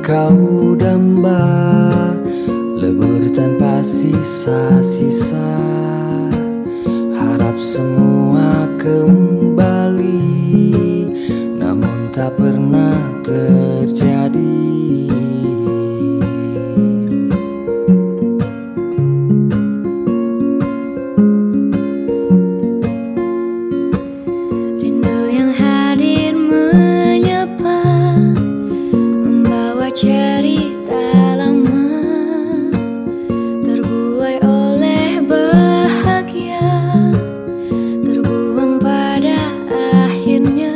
kau damba, lebur tanpa sisa-sisa. Harap semua kembali, namun tak pernah terjadi. Rindu yang hadir menyapa, membawa cerita lama, terbuai oleh bahagia, terbuang pada akhirnya.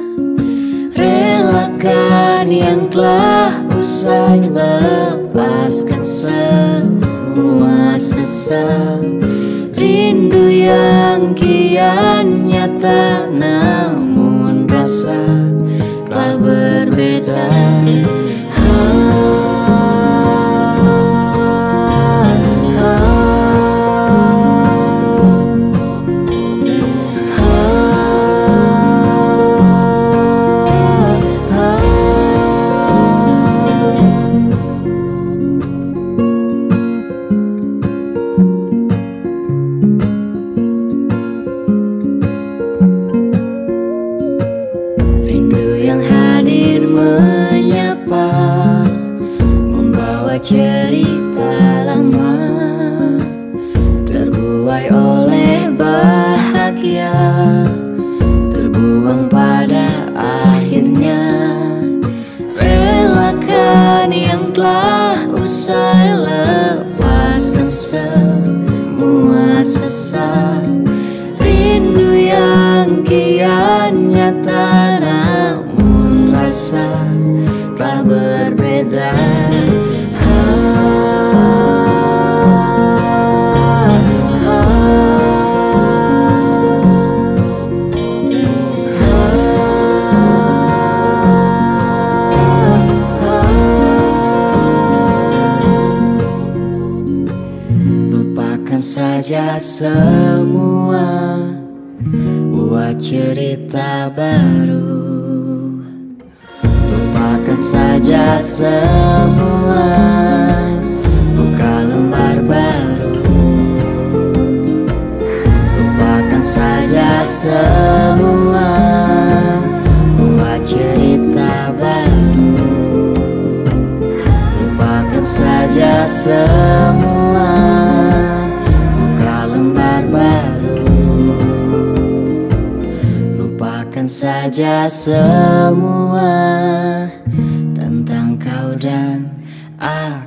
Relakan yang telah usai, lepaskan semua sesal. Rindu yang kian nyata, namun rasa telah berbeda. Membawa cerita lama, terbuai oleh bahagia, terbuang pada akhirnya. Relakan yang telah usai, lepaskan semua sesal. Rindu yang kian nyata, namun rasa telah berbeda. Lupakan saja semua, buat cerita baru. Lupakan saja semua, buka lembar baru. Lupakan saja semua, buat cerita baru. Lupakan saja semua, buka lembar baru. Lupakan saja semua tentang kau dan aku.